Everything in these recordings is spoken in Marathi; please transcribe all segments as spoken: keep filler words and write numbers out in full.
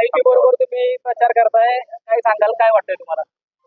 माहिती बरोबर तुम्ही प्रचार करताय, काय सांगाल, काय वाटतंय तुम्हाला?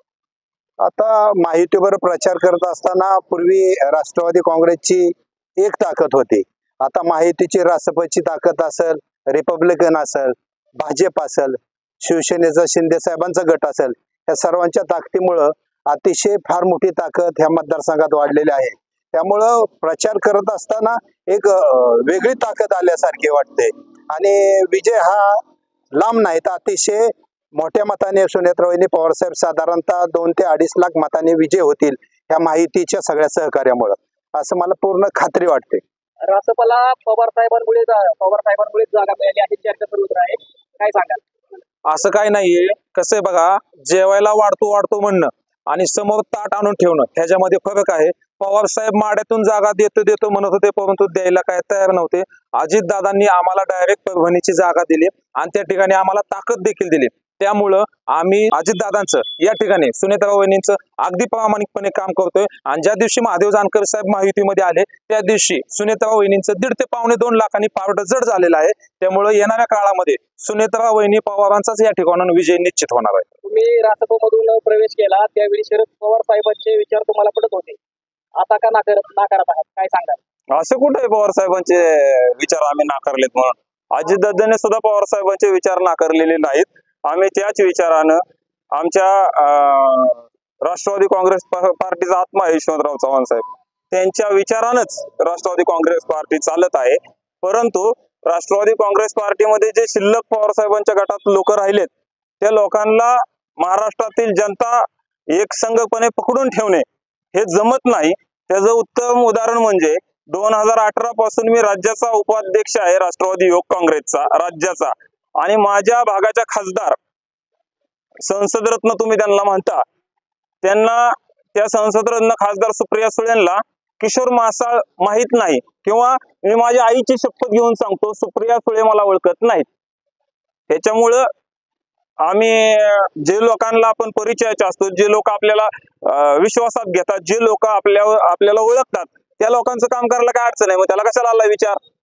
आता माहितीवर प्रचार करत असताना पूर्वी राष्ट्रवादी काँग्रेसची एक ताकद होती. आता माहितीची रासपची ताकद असेल, रिपब्लिकन असेल, भाजप असेल, शिवसेनेचा शिंदे साहेबांचा गट असेल, या सर्वांच्या ताकदीमुळं अतिशय फार मोठी ताकद ह्या मतदारसंघात वाढलेली आहे. त्यामुळं प्रचार करत असताना एक वेगळी ताकद आल्यासारखी वाटते आणि विजय हा लांब नाही तर अतिशय मोठ्या मताने सुनेत्रावहिनी पवारसाहेब साधारणतः दोन ते अडीच लाख मताने विजय होतील ह्या माहितीच्या सगळ्या सहकार्यामुळे, असं मला पूर्ण खात्री वाटते. रासपाला पवार साहेबांमुळे पवार साहेबांमुळे जागा मिळाली अशी चर्चा सुरू आहे, काय सांगाल? असं काही नाहीये. कसं आहे बघा, जेवायला वाढतो वाढतो म्हणणं आणि समोर ताट आणून ठेवणं ह्याच्यामध्ये फरक आहे. पवार साहेब माड्यातून जागा देतो देतो म्हणत होते, परंतु द्यायला काय तयार नव्हते. अजितदादांनी आम्हाला डायरेक्ट परभणीची जागा दिली आणि त्या ठिकाणी आम्हाला ताकद देखील दिली. त्यामुळं आम्ही अजितदादांचं या ठिकाणी सुनेत्राबाई वहिनींचं अगदी प्रामाणिकपणे काम करतोय. आणि ज्या दिवशी महादेव जानकर साहेब महायुतीमध्ये आले त्या दिवशी सुनेत्राबाई वहिनींचं दीड ते पावणे दोन लाखांनी पारड जड झालेलं आहे. त्यामुळे येणाऱ्या काळामध्ये सुनेत्राबाई वहिनी पवारांचाच या ठिकाणाहून विजय निश्चित होणार आहे. तुम्ही रासपमधून प्रवेश केला त्यावेळी शरद पवार साहेबांचे विचार तुम्हाला पडत होते, आता का नाकारत नाकारत आहात, काय सांगाल? असं कुठे पवार साहेबांचे विचार आम्ही नाकारलेत म्हणून? अजितदादांनी सुद्धा पवार साहेबांचे विचार नाकारलेले नाहीत. आम्ही त्याच विचारानं आमच्या राष्ट्रवादी काँग्रेस पार्टीचा आत्मा आहे यशवंतराव चव्हाण साहेब, त्यांच्या विचारानंच राष्ट्रवादी काँग्रेस पार्टी चालत आहे. परंतु राष्ट्रवादी काँग्रेस पार्टीमध्ये जे शिल्लक पवार साहेबांच्या गटात लोक राहिलेत त्या लोकांना महाराष्ट्रातील जनता एकसंघपणे पकडून ठेवणे हे जमत नाही. त्याचं उत्तम उदाहरण म्हणजे दोन हजार अठरा पासून मी राज्याचा उपाध्यक्ष आहे राष्ट्रवादी युवक काँग्रेसचा राज्याचा, आणि माझ्या भागाच्या खासदार संसद रत्न तुम्ही त्यांना म्हणता, त्यांना त्या संसद रत्न खासदार सुप्रिया सुळेंना किशोर मासाळ माहित नाही, किंवा मी माझ्या आईची शपथ घेऊन सांगतो सुप्रिया सुळे मला ओळखत नाहीत. त्याच्यामुळं आम्ही जे लोकांना आपण परिचयाचे असतो, जे लोक आपल्याला विश्वासात घेतात, जे लोक आपल्या आपल्याला ओळखतात त्या लोकांचं काम करायला काय अडचण आहे? मग त्याला कशाला आला विचार?